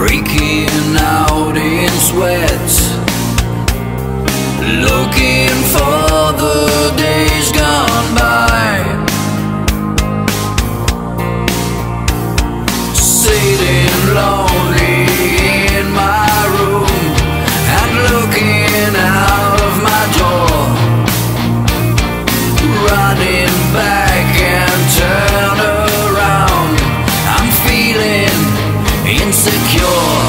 breaking out in sweat, looking for the days gone by, sitting lonely in my room and looking out of my door, running back and turn around. I'm feeling insecure,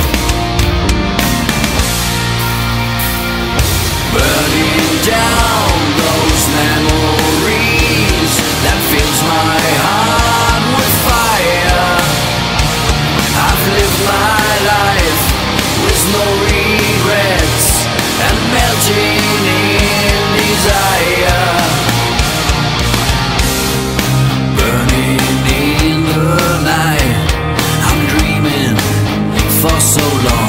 burning down those memories that fills my heart with fire. I've lived my life with no regrets and melting in desire, burning in the night. I'm dreaming for so long.